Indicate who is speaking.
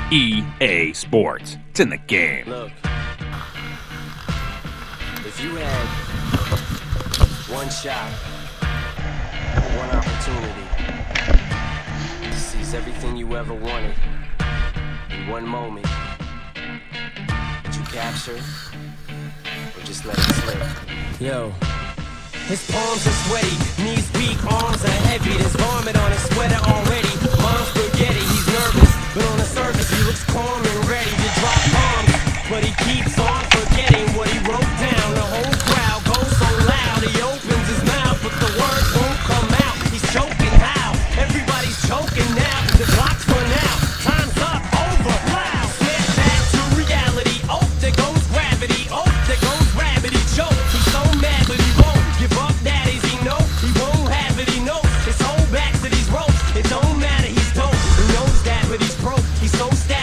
Speaker 1: EA Sports. It's in the game.
Speaker 2: Look, if you had one shot, one opportunity to seize everything you ever wanted in one moment, would you capture or just let it slip? Yo. His palms are sweaty, knees weak, arms are heavy. There's vomit on his sweater already. Mom's spaghetti, he's nervous, but on the surface he looks calm and ready to drop bombs. But he keeps on forgetting what he wrote down. The whole crowd goes so loud, he opens his mouth, but the words won't come out. He's choking how? Everybody's choking now. The clock's run out, time's up, over, loud. Snap back to reality. Oh, there goes gravity. Oh, there goes gravity. Choke. He's so mad, but he won't give up. Daddies, he know he won't have it. He knows his whole back to these ropes. It don't matter, he's dope. He knows that, but he's broke. He's so stacked.